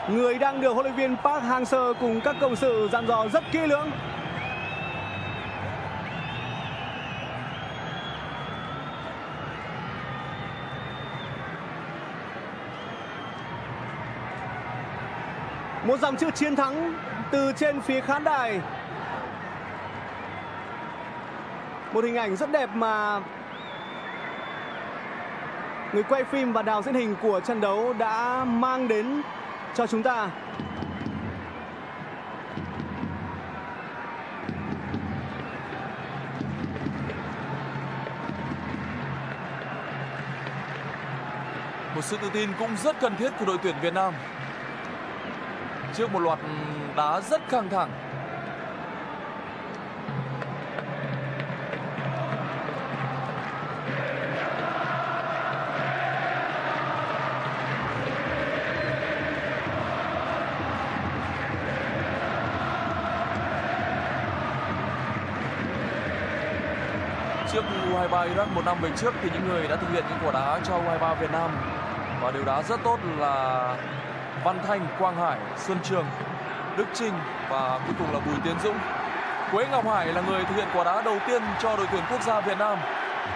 người đang được huấn luyện viên Park Hang-seo cùng các cộng sự dặn dò rất kỹ lưỡng. Một dòng chữ chiến thắng từ trên phía khán đài. Một hình ảnh rất đẹp mà người quay phim và đạo diễn hình của trận đấu đã mang đến cho chúng ta. Một sự tự tin cũng rất cần thiết của đội tuyển Việt Nam trước một loạt đá rất căng thẳng. Trước U23 Iraq một năm về trước thì những người đã thực hiện những quả đá cho U23 Việt Nam và đều đá rất tốt là Văn Thanh, Quang Hải, Xuân Trường, Đức Trinh và cuối cùng là Bùi Tiến Dũng. Quế Ngọc Hải là người thực hiện quả đá đầu tiên cho đội tuyển quốc gia Việt Nam.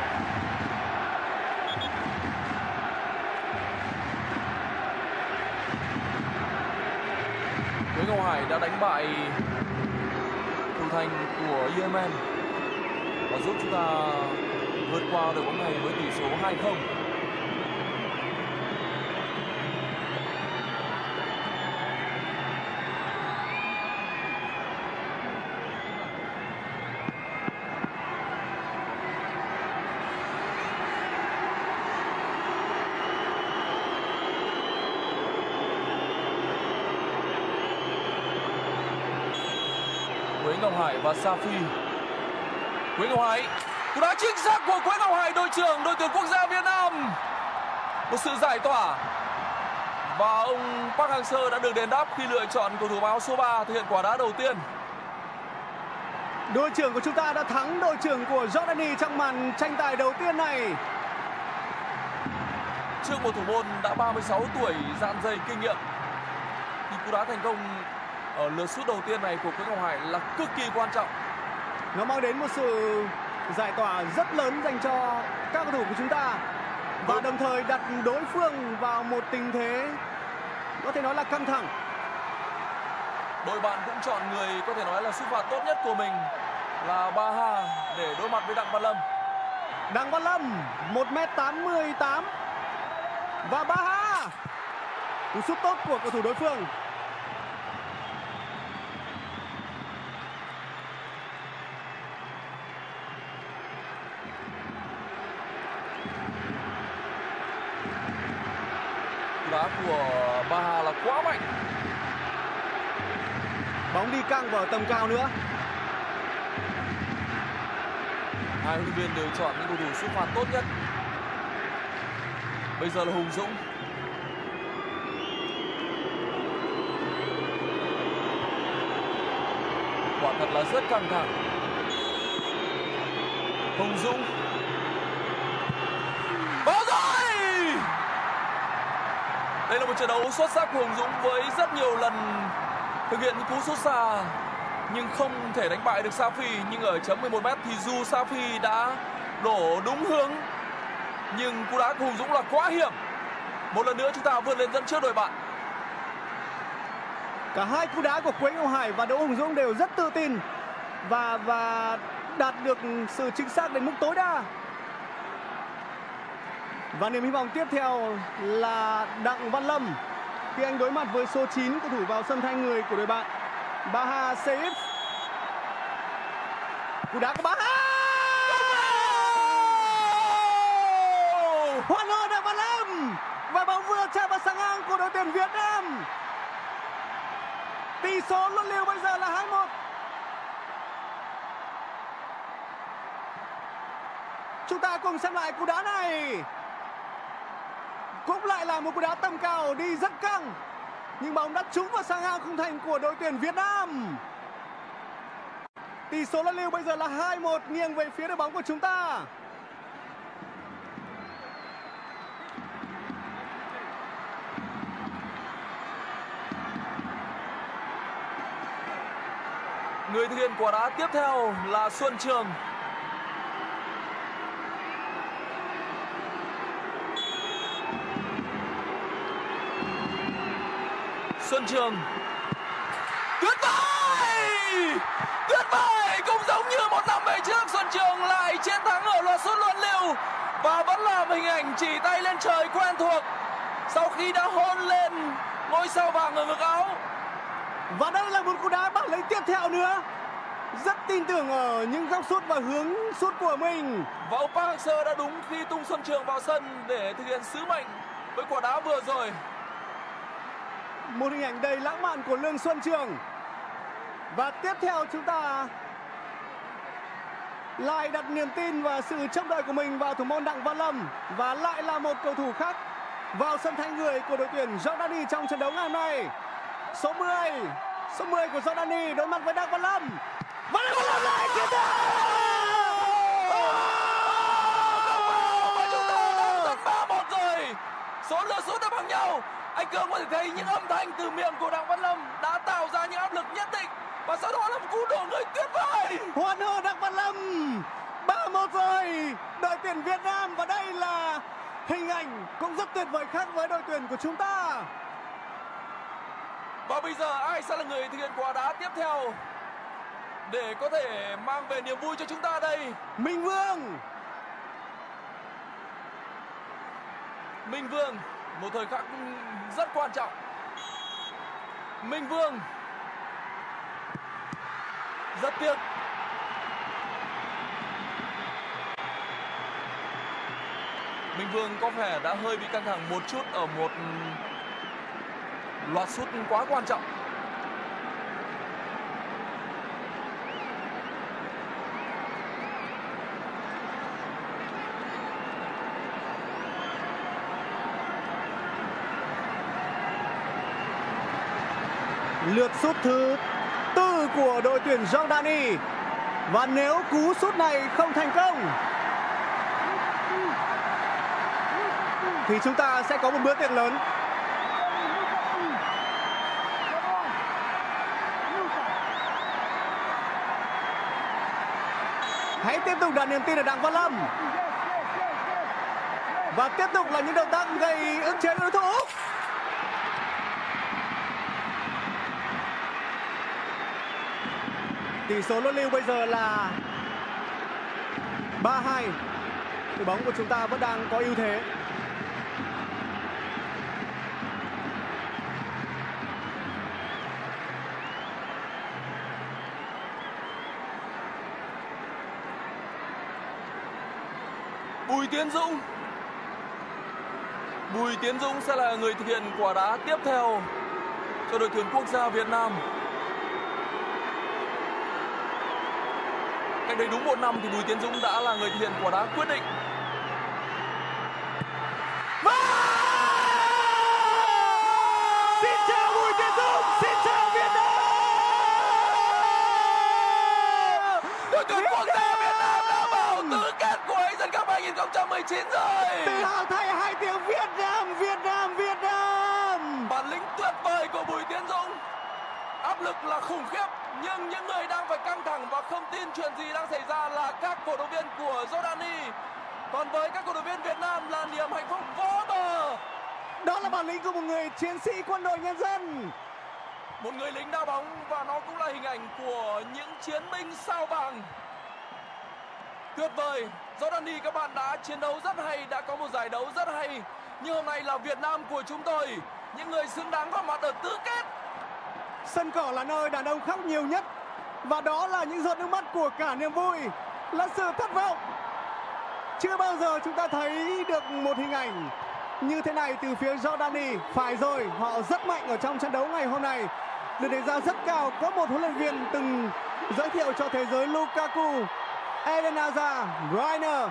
Quế Ngọc Hải đã đánh bại thủ thành của Yemen và giúp chúng ta vượt qua đội bóng này với tỷ số 2-0. Quế Ngọc Hải và Safi. Quế Ngọc Hải, cú đá chính xác của Quế Ngọc Hải, đội trưởng đội tuyển quốc gia Việt Nam. Một sự giải tỏa và ông Park Hang-seo đã được đền đáp khi lựa chọn cầu thủ áo số 3 thực hiện quả đá đầu tiên. Đội trưởng của chúng ta đã thắng đội trưởng của Jordani trong màn tranh tài đầu tiên này. Trước một thủ môn đã 36 tuổi, dạn dày kinh nghiệm, thì cú đá thành công ở lượt sút đầu tiên này của Quế Ngọc Hải là cực kỳ quan trọng. Nó mang đến một sự giải tỏa rất lớn dành cho các cầu thủ của chúng ta và đồng thời đặt đối phương vào một tình thế có thể nói là căng thẳng. Đội bạn cũng chọn người có thể nói là sút phạt tốt nhất của mình là Baha để đối mặt với Đặng Văn Lâm. Đặng Văn Lâm 1m88 và Baha, cú sút tốt của cầu thủ đối phương. Đá của Baha là quá mạnh. Bóng đi căng vào tầm cao nữa. Hai huấn luyện viên đều chọn những cầu thủ sút phạt tốt nhất. Bây giờ là Hùng Dũng. Quả thật là rất căng thẳng. Hùng Dũng. Vào rồi! Đây là một trận đấu xuất sắc của Hùng Dũng với rất nhiều lần thực hiện những cú sút xa nhưng không thể đánh bại được Safi. Nhưng ở chấm 11m thì dù Safi đã đổ đúng hướng nhưng cú đá của Hùng Dũng là quá hiểm. Một lần nữa chúng ta vươn lên dẫn trước đội bạn. Cả hai cú đá của Quế Ngọc Hải và Đỗ Hùng Dũng đều rất tự tin và đạt được sự chính xác đến mức tối đa. Và niềm hy vọng tiếp theo là Đặng Văn Lâm khi anh đối mặt với số 9, cầu thủ vào sân thay người của đội bạn, Baha Saif. Cú đá của Baha! Hoan hô Đặng Văn Lâm! Và bóng vừa chạm vào xà ngang của đội tuyển Việt Nam. Tỷ số luân lưu bây giờ là 2-1. Chúng ta cùng xem lại cú đá này. Cũng lại là một cú đá tầm cao đi rất căng, nhưng bóng đã trúng vào xà ngang khung thành của đội tuyển Việt Nam. Tỷ số luân lưu bây giờ là 2-1 nghiêng về phía đội bóng của chúng ta. Người thực hiện quả đá tiếp theo là Xuân Trường. Xuân Trường. Tuyệt vời! Tuyệt vời! Cũng giống như một năm về trước, Xuân Trường lại chiến thắng ở loạt sút luân lưu và vẫn là hình ảnh chỉ tay lên trời quen thuộc sau khi đã hôn lên ngôi sao vàng ở ngực áo. Và đây là một cú đá bản lĩnh tiếp theo nữa. Rất tin tưởng ở những góc sút và hướng sút của mình. Và ông Park Hang-seo đã đúng khi tung Xuân Trường vào sân để thực hiện sứ mệnh với quả đá vừa rồi. Một hình ảnh đầy lãng mạn của Lương Xuân Trường. Và tiếp theo chúng ta lại đặt niềm tin và sự trông đợi của mình vào thủ môn Đặng Văn Lâm. Và lại là một cầu thủ khác vào sân thay người của đội tuyển Jordani trong trận đấu ngày hôm nay. Số 10 của Jordani đối mặt với Đặng Văn Lâm. Và Đặng Văn Lâm lại chiến thắng! Và chúng ta đang dẫn 3-1 rồi. Số lượt sút đã bằng nhau. Anh Cường có thể thấy những âm thanh từ miệng của Đặng Văn Lâm đã tạo ra những áp lực nhất định. Và sau đó là một cú đổ người tuyệt vời. Hoan hô Đặng Văn Lâm. 3-1 rồi. Đội tuyển Việt Nam, và đây là hình ảnh cũng rất tuyệt vời khác với đội tuyển của chúng ta. Và bây giờ ai sẽ là người thực hiện quả đá tiếp theo để có thể mang về niềm vui cho chúng ta đây? Minh Vương. Minh Vương, một thời khắc rất quan trọng. Minh Vương. Rất tiếc. Minh Vương có vẻ đã hơi bị căng thẳng một chút ở một loạt sút quá quan trọng. Lượt sút thứ 4 của đội tuyển Jordani. Và nếu cú sút này không thành công thì chúng ta sẽ có một bữa tiệc lớn. Hãy tiếp tục đặt niềm tin ở Đặng Văn Lâm. Và tiếp tục là những động tác gây ức chế đối thủ. Tỷ số luân lưu bây giờ là 3-2. Đội bóng của chúng ta vẫn đang có ưu thế. Bùi Tiến Dũng sẽ là người thực hiện quả đá tiếp theo cho đội tuyển quốc gia Việt Nam. Cách đây đúng 1 năm thì Bùi Tiến Dũng đã là người thực hiện quả đá quyết định. Xin chào Bùi Tiến Dũng, xin chào Việt Nam. Đội tuyển quốc gia Việt Nam đã vào tứ kết của Asian Cup 2019 rồi. Tự hào thay hai tiếng Việt Nam, Việt Nam, Việt Nam. Bản lĩnh tuyệt vời của Bùi Tiến Dũng. Áp lực là khủng khiếp, nhưng những người đang phải căng thẳng và không tin chuyện gì đang xảy ra là các cổ động viên của Jordani. Còn với các cổ động viên Việt Nam là niềm hạnh phúc vô bờ. Đó là bản lĩnh của một người chiến sĩ quân đội nhân dân. Một người lính đá bóng, và nó cũng là hình ảnh của những chiến binh sao vàng. Tuyệt vời, Jordani các bạn đã chiến đấu rất hay, đã có một giải đấu rất hay. Nhưng hôm nay là Việt Nam của chúng tôi, những người xứng đáng có mặt ở tứ kết. Sân cỏ là nơi đàn ông khóc nhiều nhất. Và đó là những giọt nước mắt của cả niềm vui, là sự thất vọng. Chưa bao giờ chúng ta thấy được một hình ảnh như thế này từ phía Jordani. Phải rồi, họ rất mạnh ở trong trận đấu ngày hôm nay, được đánh giá rất cao. Có một huấn luyện viên từng giới thiệu cho thế giới Lukaku, Eden Hazard, Reiner.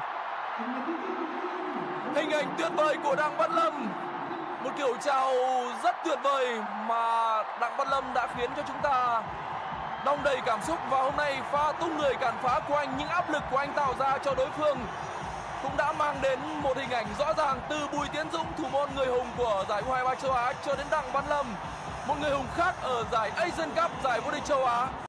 Hình ảnh tuyệt vời của Đặng Văn Lâm, một kiểu chào rất tuyệt vời mà Đặng Văn Lâm đã khiến cho chúng ta đong đầy cảm xúc. Và hôm nay pha tung người cản phá của anh, những áp lực của anh tạo ra cho đối phương cũng đã mang đến một hình ảnh rõ ràng. Từ Bùi Tiến Dũng, thủ môn người hùng của giải U23 châu Á, cho đến Đặng Văn Lâm, một người hùng khác ở giải Asian Cup, giải vô địch châu Á.